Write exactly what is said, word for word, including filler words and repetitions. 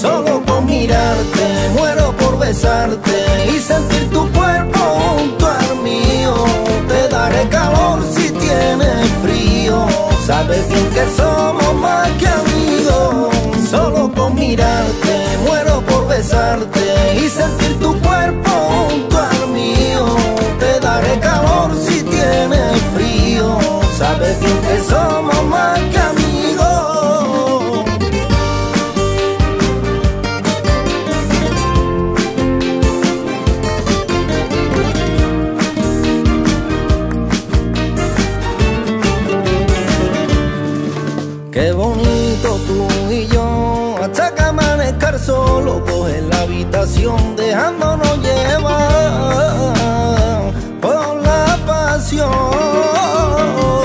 Solo con mirarte muero por besarte y sentir tu cuerpo junto al mío. Te daré calor si tienes frío. Sabes bien que somos más que amigos. Solo con mirarte muero por besarte y sentir tu cuerpo junto al mío. Te daré calor si tienes frío. Sabes bien que somos más que amigos. Qué bonito tú y yo, hasta que amanezca el sol, coge la habitación dejándonos llevar por la pasión.